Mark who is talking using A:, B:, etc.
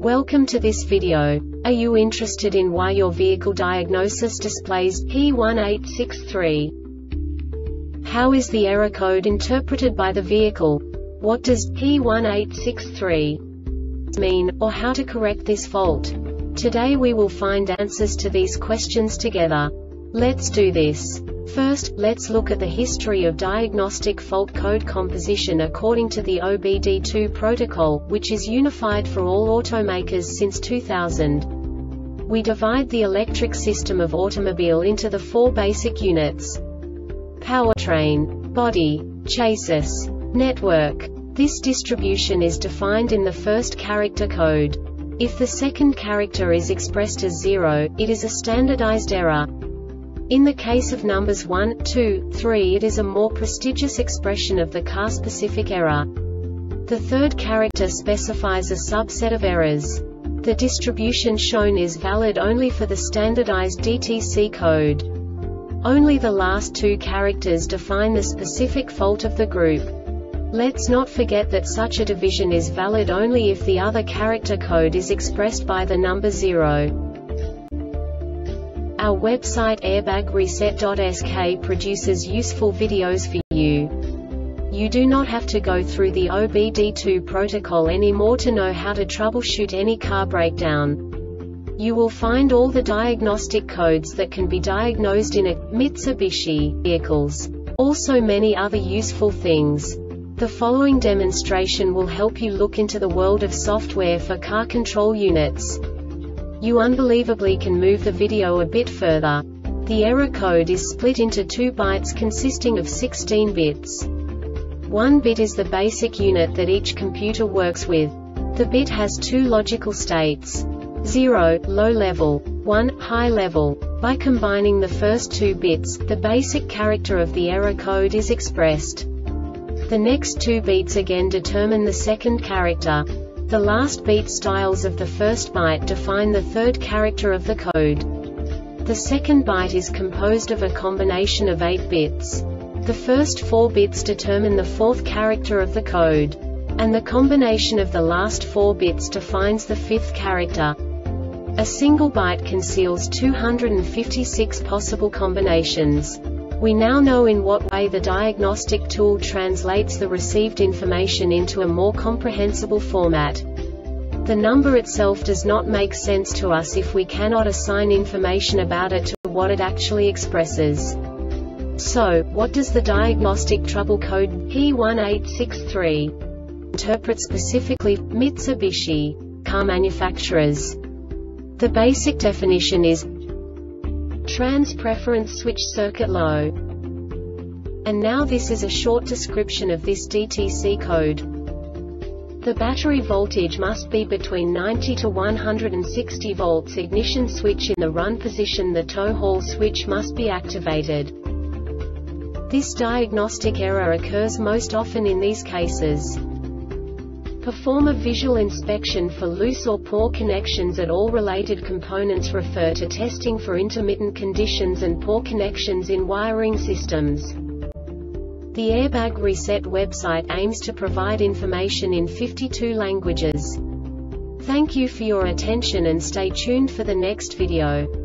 A: Welcome to this video. Are you interested in why your vehicle diagnosis displays P1863? How is the error code interpreted by the vehicle? What does P1863 mean, or how to correct this fault? Today we will find answers to these questions together. Let's do this. First, let's look at the history of diagnostic fault code composition according to the OBD2 protocol, which is unified for all automakers since 2000. We divide the electric system of automobile into the four basic units: powertrain, body, chassis, network. This distribution is defined in the first character code. If the second character is expressed as 0, it is a standardized error. In the case of numbers 1, 2, 3, it is a more prestigious expression of the car-specific error. The third character specifies a subset of errors. The distribution shown is valid only for the standardized DTC code. Only the last two characters define the specific fault of the group. Let's not forget that such a division is valid only if the other character code is expressed by the number 0. Our website airbagreset.sk produces useful videos for you. You do not have to go through the OBD2 protocol anymore to know how to troubleshoot any car breakdown. You will find all the diagnostic codes that can be diagnosed in a Mitsubishi vehicles. Also many other useful things. The following demonstration will help you look into the world of software for car control units. You unbelievably can move the video a bit further. The error code is split into 2 bytes consisting of 16 bits. 1 bit is the basic unit that each computer works with. The bit has 2 logical states: 0, low level, 1, high level. By combining the first 2 bits, the basic character of the error code is expressed. The next 2 beats again determine the second character. The last beat styles of the first byte define the third character of the code. The second byte is composed of a combination of 8 bits. The first 4 bits determine the fourth character of the code. And the combination of the last 4 bits defines the fifth character. A single byte conceals 256 possible combinations. We now know in what way the diagnostic tool translates the received information into a more comprehensible format. The number itself does not make sense to us if we cannot assign information about it to what it actually expresses. So, what does the diagnostic trouble code P1863 interpret specifically for Mitsubishi car manufacturers? The basic definition is trans preference switch circuit low. And now this is a short description of this DTC code. The battery voltage must be between 90 to 160 volts. Ignition switch in the run position. The tow haul switch must be activated. This diagnostic error occurs most often in these cases. Perform a visual inspection for loose or poor connections at all related components. Refer to testing for intermittent conditions and poor connections in wiring systems. The Airbag Reset website aims to provide information in 52 languages. Thank you for your attention and stay tuned for the next video.